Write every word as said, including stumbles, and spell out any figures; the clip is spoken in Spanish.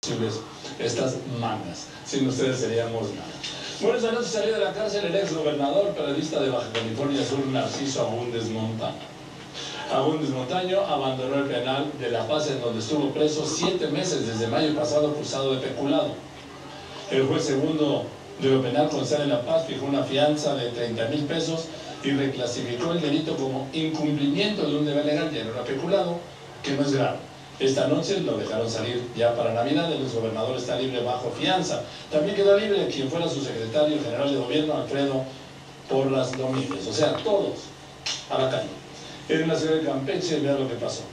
estas mangas. Sin ustedes seríamos nada. Bueno, esta noche salió de la cárcel el ex gobernador periodista de Baja California Sur, Narciso Agúndez Montaño. Agúndez Montaño abandonó el penal de La Paz, en donde estuvo preso siete meses desde mayo pasado, acusado de peculado. El juez segundo de lo penal con sede en La Paz fijó una fianza de treinta mil pesos y reclasificó el delito como incumplimiento de un deber legal, ya era peculado, que no es grave. Esta noche lo dejaron salir ya para Navidad. El exgobernador está libre bajo fianza. También quedó libre quien fuera su secretario general de gobierno, Alfredo Porras Domínguez. O sea, todos a la calle. En la ciudad de Campeche, vean lo que pasó.